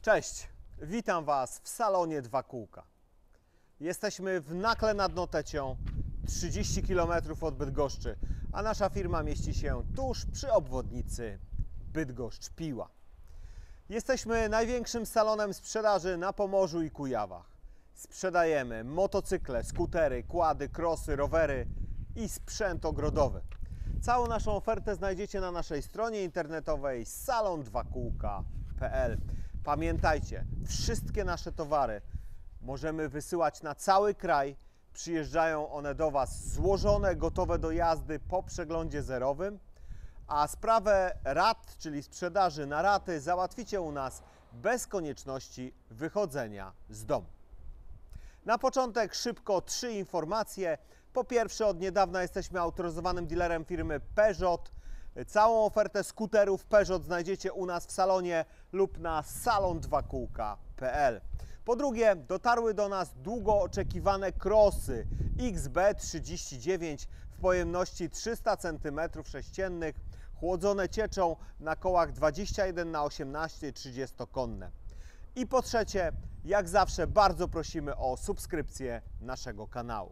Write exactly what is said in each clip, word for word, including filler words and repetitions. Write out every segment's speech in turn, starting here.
Cześć, witam Was w salonie Dwa Kółka. Jesteśmy w Nakle nad Notecią, trzydzieści kilometrów od Bydgoszczy, a nasza firma mieści się tuż przy obwodnicy Bydgoszcz-Piła. Jesteśmy największym salonem sprzedaży na Pomorzu i Kujawach. Sprzedajemy motocykle, skutery, quady, crossy, rowery i sprzęt ogrodowy. Całą naszą ofertę znajdziecie na naszej stronie internetowej salon dwa kółka kropka p l. Pamiętajcie, wszystkie nasze towary możemy wysyłać na cały kraj. Przyjeżdżają one do Was złożone, gotowe do jazdy po przeglądzie zerowym, a sprawę rat, czyli sprzedaży na raty, załatwicie u nas bez konieczności wychodzenia z domu. Na początek szybko trzy informacje. Po pierwsze, od niedawna jesteśmy autoryzowanym dealerem firmy Peugeot. Całą ofertę skuterów Peugeot znajdziecie u nas w salonie lub na salon dwa kółka kropka p l. Po drugie, dotarły do nas długo oczekiwane crossy X B trzydzieści dziewięć w pojemności trzysta centymetrów sześciennych, chłodzone cieczą na kołach dwadzieścia jeden na osiemnaście trzydziestokonne. I po trzecie, jak zawsze bardzo prosimy o subskrypcję naszego kanału.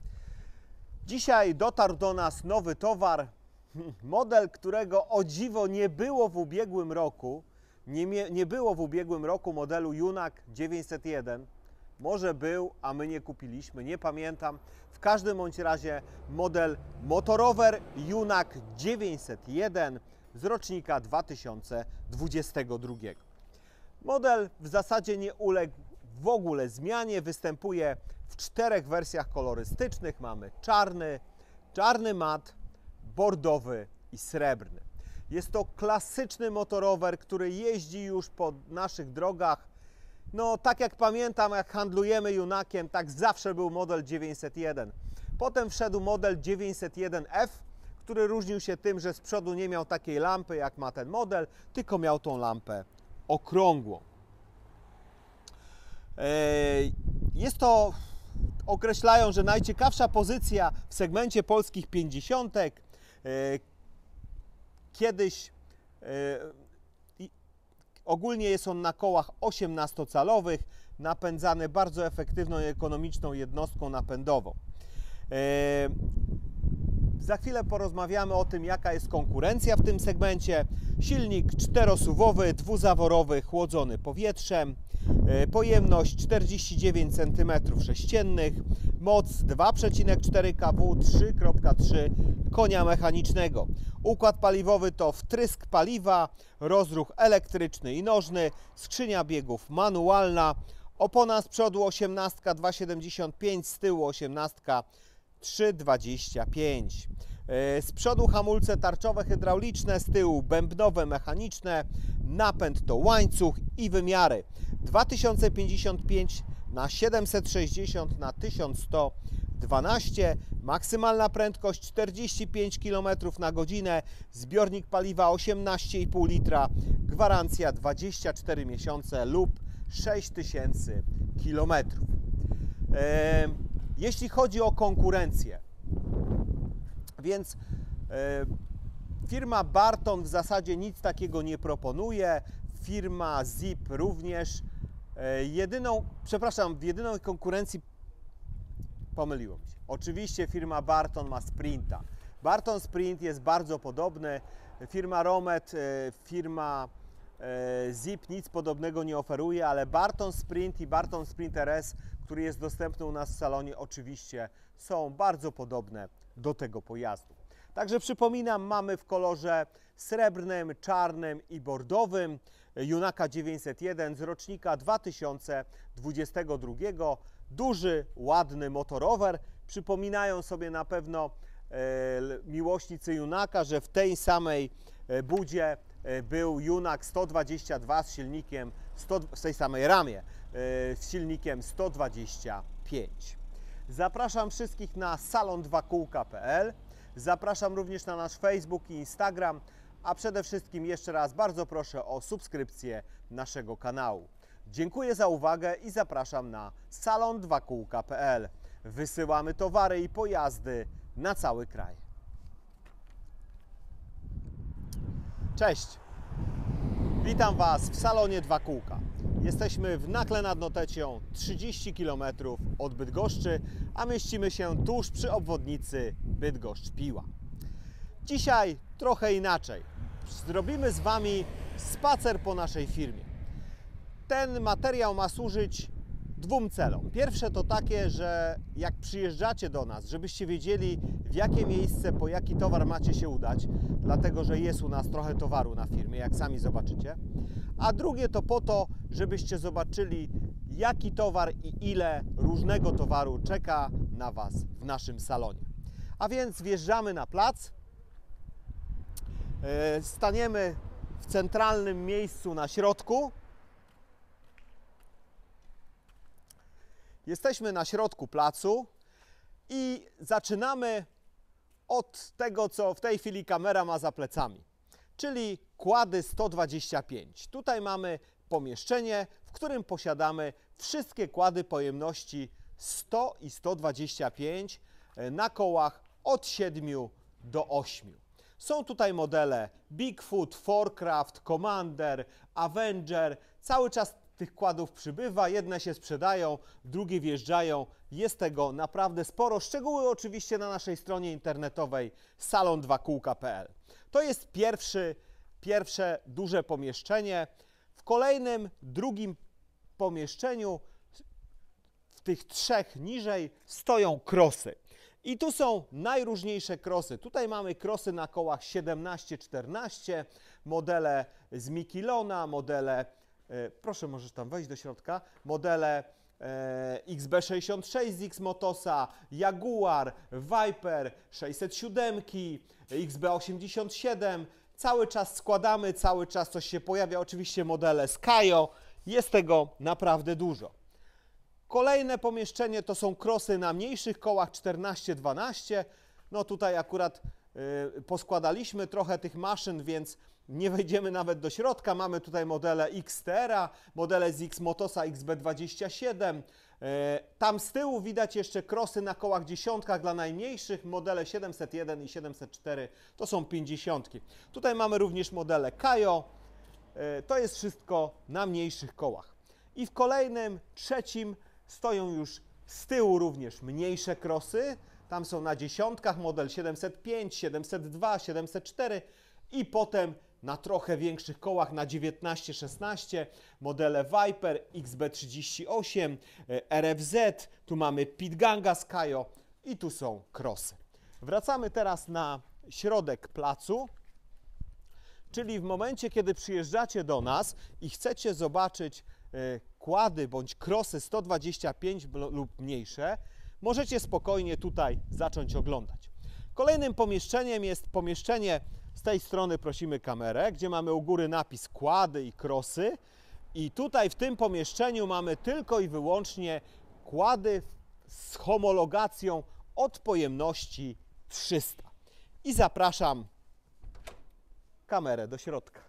Dzisiaj dotarł do nas nowy towar, model, którego o dziwo nie było w ubiegłym roku. Nie, nie było w ubiegłym roku modelu Junak dziewięćset jeden. Może był, a my nie kupiliśmy, nie pamiętam. W każdym bądź razie model motorower Junak dziewięćset jeden z rocznika dwa tysiące dwudziestego drugiego. Model w zasadzie nie uległ w ogóle zmianie, występuje w czterech wersjach kolorystycznych. Mamy czarny, czarny mat, bordowy i srebrny. Jest to klasyczny motorower, który jeździ już po naszych drogach. No tak jak pamiętam, jak handlujemy Junakiem, tak zawsze był model dziewięćset jeden. Potem wszedł model dziewięćset jeden F, który różnił się tym, że z przodu nie miał takiej lampy jak ma ten model, tylko miał tą lampę okrągłą. Jest to, określają, że najciekawsza pozycja w segmencie polskich pięćdziesiątek. Kiedyś ogólnie jest on na kołach osiemnastocalowych, napędzany bardzo efektywną i ekonomiczną jednostką napędową. Za chwilę porozmawiamy o tym, jaka jest konkurencja w tym segmencie. Silnik czterosuwowy, dwuzaworowy, chłodzony powietrzem, pojemność czterdzieści dziewięć centymetrów sześciennych, moc dwa przecinek cztery kW, trzy przecinek trzy konia mechanicznego. Układ paliwowy to wtrysk paliwa, rozruch elektryczny i nożny, skrzynia biegów manualna, opona z przodu osiemnastka dwa siedemdziesiąt pięć, z tyłu osiemnastka trzy dwadzieścia pięć. Z przodu hamulce tarczowe hydrauliczne, z tyłu bębnowe mechaniczne, napęd to łańcuch i wymiary dwa tysiące pięćdziesiąt pięć na siedemset sześćdziesiąt na tysiąc sto dwanaście, maksymalna prędkość czterdzieści pięć kilometrów na godzinę, zbiornik paliwa osiemnaście i pół litra, gwarancja dwadzieścia cztery miesiące lub sześć tysięcy kilometrów. Jeśli chodzi o konkurencję, więc e, firma Barton w zasadzie nic takiego nie proponuje, firma Zip również. E, jedyną, przepraszam, w jedynej konkurencji pomyliło mi się. Oczywiście firma Barton ma Sprinta. Barton Sprint jest bardzo podobny. Firma Romet, e, firma e, Zip nic podobnego nie oferuje, ale Barton Sprint i Barton Sprint R S, który jest dostępny u nas w salonie, oczywiście są bardzo podobne do tego pojazdu. Także przypominam, mamy w kolorze srebrnym, czarnym i bordowym Junaka dziewięćset jeden z rocznika dwa tysiące dwudziestego drugiego. Duży, ładny motorower. Przypominają sobie na pewno e, miłośnicy Junaka, że w tej samej budzie był Junak sto dwadzieścia dwa z silnikiem, sto, w tej samej ramie, z silnikiem sto dwadzieścia pięć. Zapraszam wszystkich na salon dwa kółka kropka p l. Zapraszam również na nasz Facebook i Instagram, a przede wszystkim jeszcze raz bardzo proszę o subskrypcję naszego kanału. Dziękuję za uwagę i zapraszam na salon dwa kółka kropka p l. Wysyłamy towary i pojazdy na cały kraj. Cześć! Witam Was w salonie Dwa Kółka. Jesteśmy w Nakle nad Notecią, trzydzieści kilometrów od Bydgoszczy, a mieścimy się tuż przy obwodnicy Bydgoszcz-Piła. Dzisiaj trochę inaczej. Zrobimy z Wami spacer po naszej firmie. Ten materiał ma służyć dwóm celom. Pierwsze to takie, że jak przyjeżdżacie do nas, żebyście wiedzieli, w jakie miejsce, po jaki towar macie się udać, dlatego że jest u nas trochę towaru na firmie, jak sami zobaczycie. A drugie to po to, żebyście zobaczyli, jaki towar i ile różnego towaru czeka na Was w naszym salonie. A więc wjeżdżamy na plac, staniemy w centralnym miejscu na środku. Jesteśmy na środku placu i zaczynamy od tego, co w tej chwili kamera ma za plecami, czyli kłady sto dwadzieścia pięć. Tutaj mamy pomieszczenie, w którym posiadamy wszystkie kłady pojemności sto i sto dwadzieścia pięć na kołach od siedmiu do ośmiu. Są tutaj modele Bigfoot, Forecraft, Commander, Avenger. Cały czas tych kładów przybywa, jedne się sprzedają, drugie wjeżdżają. Jest tego naprawdę sporo. Szczegóły oczywiście na naszej stronie internetowej salon dwa kółka kropka p l. To jest pierwszy, pierwsze duże pomieszczenie. W kolejnym, drugim pomieszczeniu, w tych trzech niżej, stoją krosy. I tu są najróżniejsze krosy. Tutaj mamy krosy na kołach siedemnaście czternaście, modele z Mikilona, modele, e, proszę możesz tam wejść do środka, modele e, X B sześćdziesiąt sześć z X-Motosa, Jaguar, Viper, sześćset siedem, X B osiemdziesiąt siedem. Cały czas składamy, cały czas coś się pojawia. Oczywiście modele Skyo, jest tego naprawdę dużo. Kolejne pomieszczenie to są krosy na mniejszych kołach czternaście dwanaście. No tutaj akurat y, poskładaliśmy trochę tych maszyn, więc nie wejdziemy nawet do środka. Mamy tutaj modele X T R a, modele z X-Motosa X B dwadzieścia siedem. Y, tam z tyłu widać jeszcze krosy na kołach dziesiątkach dla najmniejszych. Modele siedemset jeden i siedemset cztery to są pięćdziesiątki. Tutaj mamy również modele Kajo. Y, to jest wszystko na mniejszych kołach. I w kolejnym, trzecim stoją już z tyłu również mniejsze krosy. Tam są na dziesiątkach model siedemset pięć, siedemset dwa, siedemset cztery i potem na trochę większych kołach na dziewiętnaście szesnaście modele Viper, X B trzydzieści osiem, R F Z, tu mamy Pitganga Skyo i tu są krosy. Wracamy teraz na środek placu, czyli w momencie, kiedy przyjeżdżacie do nas i chcecie zobaczyć kłady bądź krosy sto dwadzieścia pięć lub mniejsze, możecie spokojnie tutaj zacząć oglądać. Kolejnym pomieszczeniem jest pomieszczenie, z tej strony prosimy kamerę, gdzie mamy u góry napis kłady i krosy i tutaj w tym pomieszczeniu mamy tylko i wyłącznie kłady z homologacją od pojemności trzysta. I zapraszam kamerę do środka.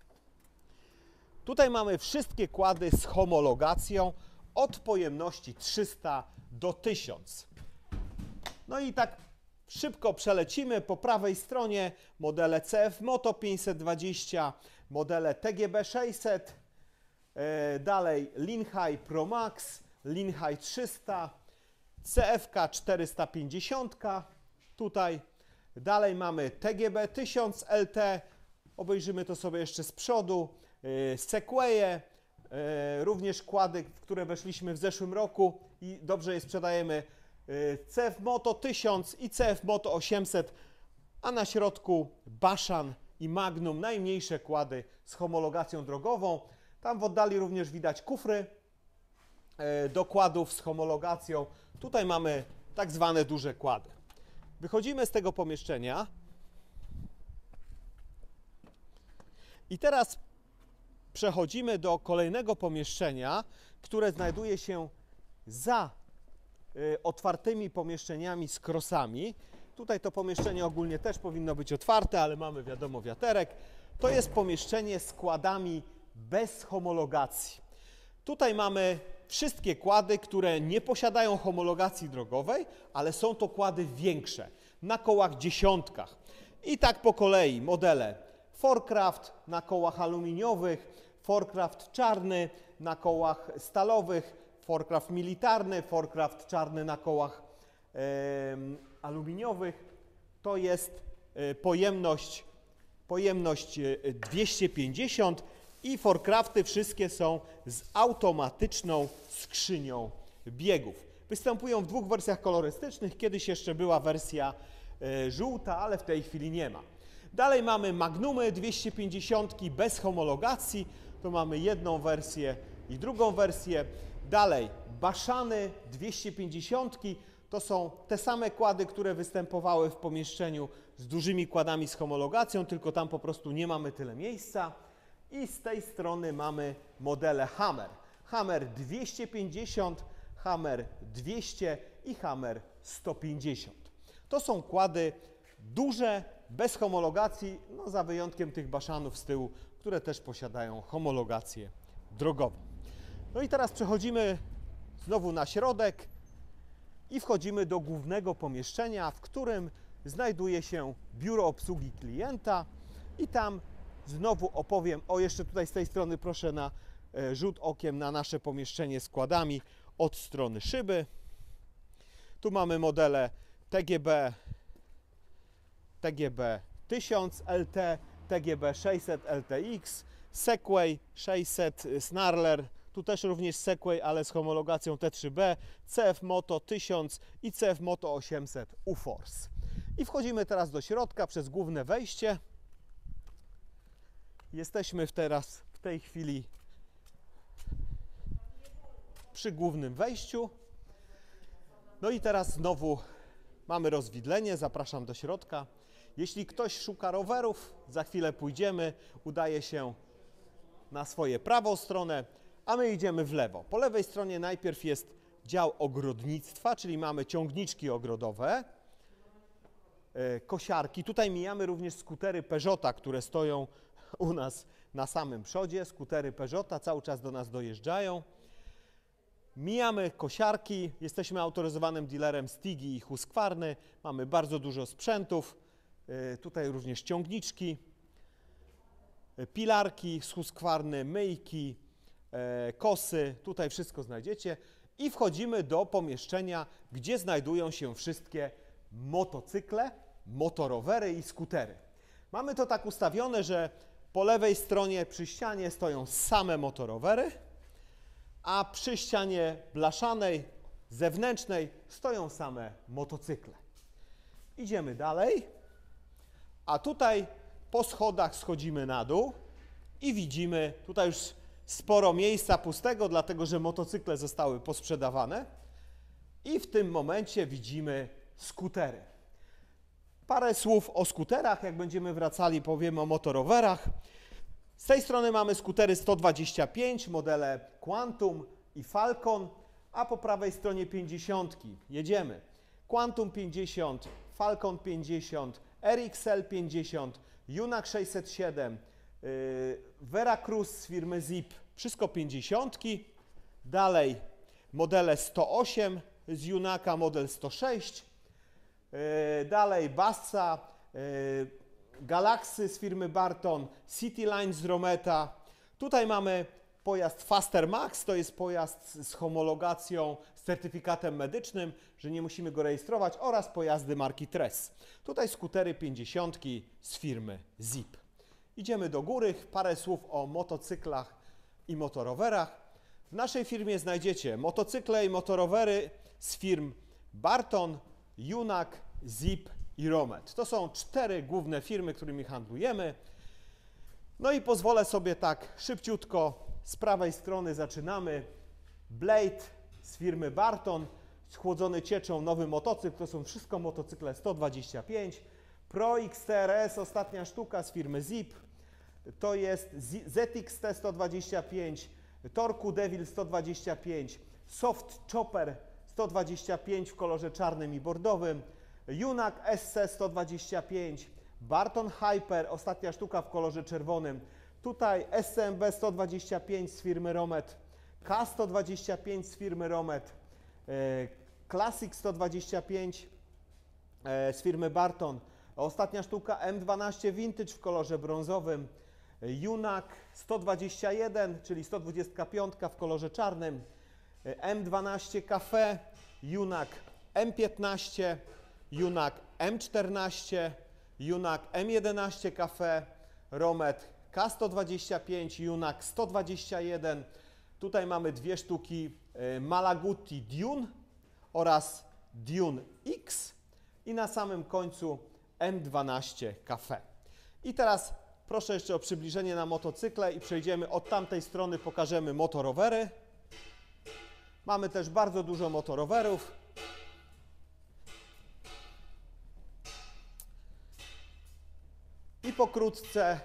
Tutaj mamy wszystkie kłady z homologacją od pojemności trzysta do tysiąc. No i tak szybko przelecimy. Po prawej stronie modele C F Moto pięćset dwadzieścia, modele T G B sześćset, e, dalej Linhai Pro Max, Linhai trzysta, C F K czterysta pięćdziesiąt, tutaj dalej mamy T G B tysiąc L T, obejrzymy to sobie jeszcze z przodu. Sequoie, również kłady, w które weszliśmy w zeszłym roku i dobrze je sprzedajemy. C F Moto tysiąc i C F Moto osiemset, a na środku Bashan i Magnum, najmniejsze kłady z homologacją drogową. Tam w oddali również widać kufry do kładów z homologacją. Tutaj mamy tak zwane duże kłady. Wychodzimy z tego pomieszczenia i teraz przechodzimy do kolejnego pomieszczenia, które znajduje się za y, otwartymi pomieszczeniami z krosami. Tutaj to pomieszczenie ogólnie też powinno być otwarte, ale mamy wiadomo wiaterek. To jest pomieszczenie z kładami bez homologacji. Tutaj mamy wszystkie kłady, które nie posiadają homologacji drogowej, ale są to kłady większe, na kołach dziesiątkach. I tak po kolei modele Forecraft na kołach aluminiowych, Forecraft czarny na kołach stalowych, Forecraft militarny, Forecraft czarny na kołach e, aluminiowych. To jest e, pojemność, pojemność dwieście pięćdziesiąt i Forecrafty wszystkie są z automatyczną skrzynią biegów. Występują w dwóch wersjach kolorystycznych. Kiedyś jeszcze była wersja e, żółta, ale w tej chwili nie ma. Dalej mamy Magnumy dwieście pięćdziesiąt bez homologacji. To mamy jedną wersję i drugą wersję. Dalej Baszany dwieście pięćdziesiąt. To są te same kłady, które występowały w pomieszczeniu z dużymi kładami z homologacją, tylko tam po prostu nie mamy tyle miejsca. I z tej strony mamy modele Hammer. Hammer dwieście pięćdziesiąt, Hammer dwieście i Hammer sto pięćdziesiąt. To są kłady duże, bez homologacji, no za wyjątkiem tych Baszanów z tyłu, które też posiadają homologację drogową. No i teraz przechodzimy znowu na środek i wchodzimy do głównego pomieszczenia, w którym znajduje się biuro obsługi klienta i tam znowu opowiem, o jeszcze tutaj z tej strony proszę na e, rzut okiem na nasze pomieszczenie z kładami od strony szyby. Tu mamy modele T G B, T G B tysiąc L T, T G B sześćset L T X, Segway sześćset Snarler, tu też również Segway, ale z homologacją T trzy B, C F Moto tysiąc i C F Moto osiemset U-Force. I wchodzimy teraz do środka przez główne wejście. Jesteśmy teraz w tej chwili przy głównym wejściu. No i teraz znowu mamy rozwidlenie, zapraszam do środka. Jeśli ktoś szuka rowerów, za chwilę pójdziemy, udaje się na swoją prawą stronę, a my idziemy w lewo. Po lewej stronie najpierw jest dział ogrodnictwa, czyli mamy ciągniczki ogrodowe, kosiarki. Tutaj mijamy również skutery Peugeota, które stoją u nas na samym przodzie. Skutery Peugeota cały czas do nas dojeżdżają. Mijamy kosiarki, jesteśmy autoryzowanym dealerem Stigi i Husqvarny. Mamy bardzo dużo sprzętów. Tutaj również ciągniczki, pilarki z Husqvarny, myjki, kosy. Tutaj wszystko znajdziecie. I wchodzimy do pomieszczenia, gdzie znajdują się wszystkie motocykle, motorowery i skutery. Mamy to tak ustawione, że po lewej stronie przy ścianie stoją same motorowery, a przy ścianie blaszanej, zewnętrznej stoją same motocykle. Idziemy dalej, a tutaj po schodach schodzimy na dół i widzimy tutaj już sporo miejsca pustego, dlatego że motocykle zostały posprzedawane i w tym momencie widzimy skutery. Parę słów o skuterach, jak będziemy wracali, powiemy o motorowerach. Z tej strony mamy skutery sto dwadzieścia pięć, modele Quantum i Falcon, a po prawej stronie pięćdziesiątki. Jedziemy. Quantum pięćdziesiąt, Falcon pięćdziesiąt, R X L pięćdziesiąt, Junak sześćset siedem, yy, Veracruz z firmy Zip, wszystko pięćdziesiątki. Dalej modele sto osiem z Junaka, model sto sześć. Yy, dalej Bassa, yy, Galaxy z firmy Barton, Cityline z Rometa. Tutaj mamy pojazd Faster Max, to jest pojazd z homologacją, z certyfikatem medycznym, że nie musimy go rejestrować, oraz pojazdy marki Tress. Tutaj skutery pięćdziesiątki z firmy Zip. Idziemy do góry, parę słów o motocyklach i motorowerach. W naszej firmie znajdziecie motocykle i motorowery z firm Barton, Junak, Zip i Romet. To są cztery główne firmy, którymi handlujemy. No i pozwolę sobie tak szybciutko z prawej strony zaczynamy. Blade z firmy Barton, schłodzony cieczą nowy motocykl, to są wszystko motocykle sto dwadzieścia pięć. Pro X T R S, ostatnia sztuka z firmy Zip, to jest Z X T sto dwadzieścia pięć, Torku Devil sto dwadzieścia pięć, Soft Chopper sto dwadzieścia pięć w kolorze czarnym i bordowym, Junak S C sto dwadzieścia pięć, Barton Hyper, ostatnia sztuka w kolorze czerwonym, tutaj S C M B sto dwadzieścia pięć z firmy Romet, K sto dwadzieścia pięć z firmy Romet, Classic sto dwadzieścia pięć z firmy Barton, ostatnia sztuka M dwanaście Vintage w kolorze brązowym, Junak sto dwadzieścia jeden, czyli sto dwadzieścia pięć w kolorze czarnym, M dwanaście Cafe, Junak M piętnaście, Junak M czternaście, Junak M jedenaście Cafe, Romet K sto dwadzieścia pięć, Junak sto dwadzieścia jeden. Tutaj mamy dwie sztuki Malaguti Dune oraz Dune X i na samym końcu M dwanaście Cafe. I teraz proszę jeszcze o przybliżenie na motocykle i przejdziemy od tamtej strony, pokażemy motorowery. Mamy też bardzo dużo motorowerów. I pokrótce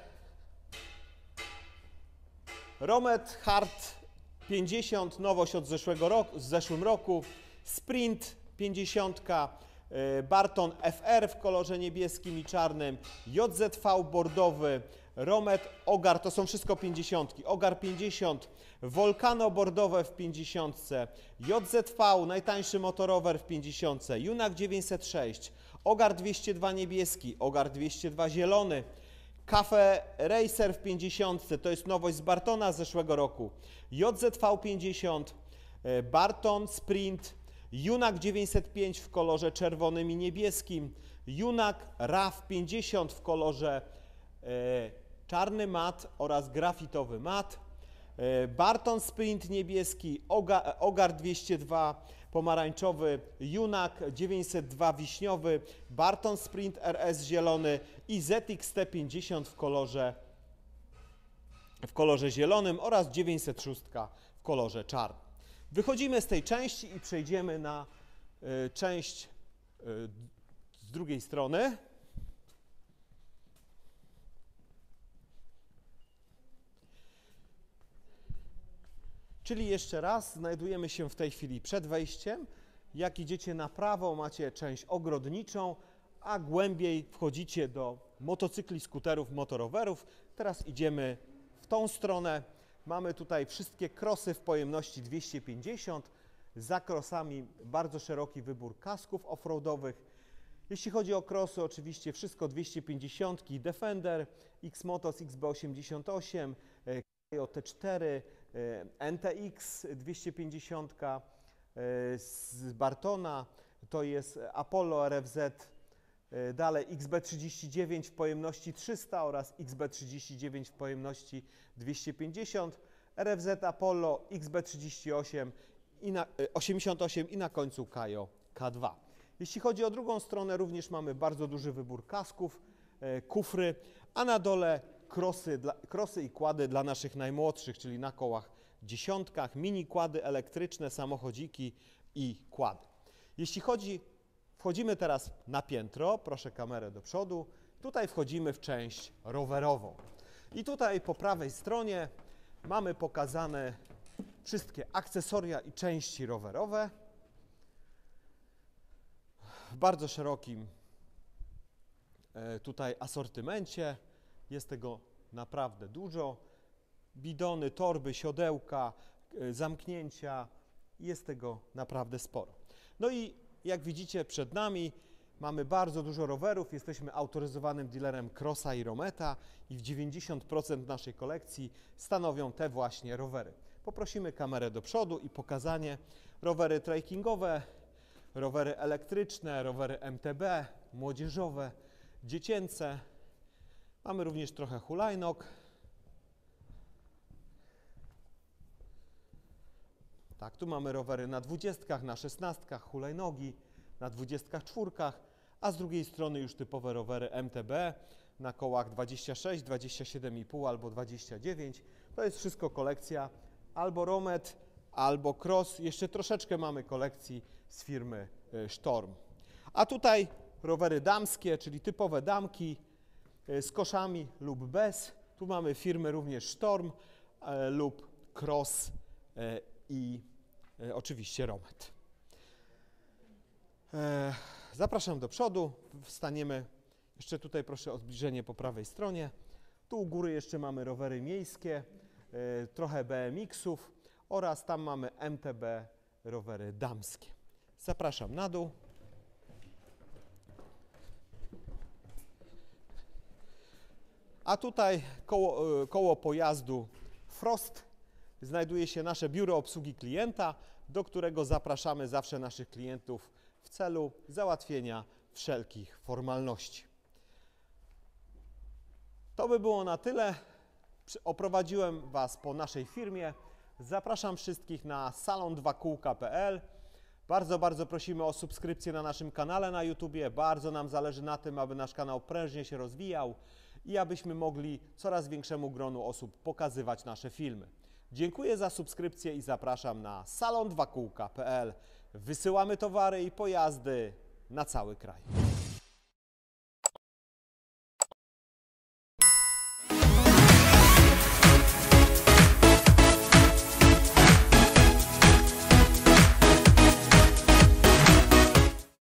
Romet Hard pięćdziesiąt, nowość od zeszłego roku, z zeszłym roku, Sprint pięćdziesiąt, Barton F R w kolorze niebieskim i czarnym, J Z V bordowy, Romet Ogar, to są wszystko pięćdziesiątki, Ogar pięćdziesiąt, Volcano bordowe w pięćdziesiąt, J Z V, najtańszy motorower w pięćdziesiąt, Junak dziewięćset sześć, Ogar dwieście dwa niebieski, Ogar dwieście dwa zielony, Cafe Racer w pięćdziesiąt, to jest nowość z Bartona z zeszłego roku, J Z V pięćdziesiąt, Barton Sprint, Junak dziewięćset pięć w kolorze czerwonym i niebieskim, Junak R A V pięćdziesiąt w kolorze e, czarny mat oraz grafitowy mat, e, Barton Sprint niebieski, Ogar, Ogar dwieście dwa pomarańczowy, Junak dziewięćset dwa wiśniowy, Barton Sprint R S zielony i Z X T pięćdziesiąt w kolorze, w kolorze zielonym oraz dziewięćset sześć w kolorze czarnym. Wychodzimy z tej części i przejdziemy na y, część y, z drugiej strony. Czyli jeszcze raz, znajdujemy się w tej chwili przed wejściem. Jak idziecie na prawo, macie część ogrodniczą, a głębiej wchodzicie do motocykli, skuterów, motorowerów. Teraz idziemy w tą stronę. Mamy tutaj wszystkie krosy w pojemności dwieście pięćdziesiąt. Za krosami bardzo szeroki wybór kasków offroadowych. Jeśli chodzi o krosy, oczywiście wszystko dwieście pięćdziesiąt, Defender, X-Motos X B osiemdziesiąt osiem, T cztery, N T X dwieście pięćdziesiąt z Bartona, to jest Apollo R F Z, dalej X B trzydzieści dziewięć w pojemności trzysta oraz X B trzydzieści dziewięć w pojemności dwieście pięćdziesiąt, R F Z Apollo, X B trzydzieści osiem i na, osiemdziesiąt osiem i na końcu Kajo K dwa. Jeśli chodzi o drugą stronę, również mamy bardzo duży wybór kasków, kufry, a na dole krosy, dla, krosy i kłady dla naszych najmłodszych, czyli na kołach dziesiątkach, mini kłady elektryczne, samochodziki i kłady. Jeśli chodzi, wchodzimy teraz na piętro, proszę kamerę do przodu, tutaj wchodzimy w część rowerową. I tutaj po prawej stronie mamy pokazane wszystkie akcesoria i części rowerowe w bardzo szerokim tutaj asortymencie. Jest tego naprawdę dużo. Bidony, torby, siodełka, zamknięcia. Jest tego naprawdę sporo. No i jak widzicie przed nami mamy bardzo dużo rowerów. Jesteśmy autoryzowanym dealerem Crossa i Rometa i w dziewięćdziesiąt procent naszej kolekcji stanowią te właśnie rowery. Poprosimy kamerę do przodu i pokazanie. Rowery trekkingowe, rowery elektryczne, rowery M T B, młodzieżowe, dziecięce. Mamy również trochę hulajnóg. Tak, tu mamy rowery na dwudziestkach, na szesnastkach, hulajnogi, na dwudziestkach czwórkach, a z drugiej strony już typowe rowery M T B na kołach dwadzieścia sześć, dwadzieścia siedem i pół albo dwadzieścia dziewięć. To jest wszystko kolekcja albo Romet, albo Cross. Jeszcze troszeczkę mamy kolekcji z firmy Storm. A tutaj rowery damskie, czyli typowe damki z koszami lub bez. Tu mamy firmy również Storm e, lub Cross e, i e, oczywiście Romet. E, zapraszam do przodu, wstaniemy. Jeszcze tutaj proszę o zbliżenie po prawej stronie. Tu u góry jeszcze mamy rowery miejskie, e, trochę B M X-ów oraz tam mamy M T B, rowery damskie. Zapraszam na dół. A tutaj koło, koło pojazdu Frost znajduje się nasze biuro obsługi klienta, do którego zapraszamy zawsze naszych klientów w celu załatwienia wszelkich formalności. To by było na tyle. Oprowadziłem Was po naszej firmie. Zapraszam wszystkich na salon dwa kółka kropka p l. Bardzo, bardzo prosimy o subskrypcję na naszym kanale na YouTubie. Bardzo nam zależy na tym, aby nasz kanał prężnie się rozwijał i abyśmy mogli coraz większemu gronu osób pokazywać nasze filmy. Dziękuję za subskrypcję i zapraszam na salon dwa kółka kropka p l. Wysyłamy towary i pojazdy na cały kraj.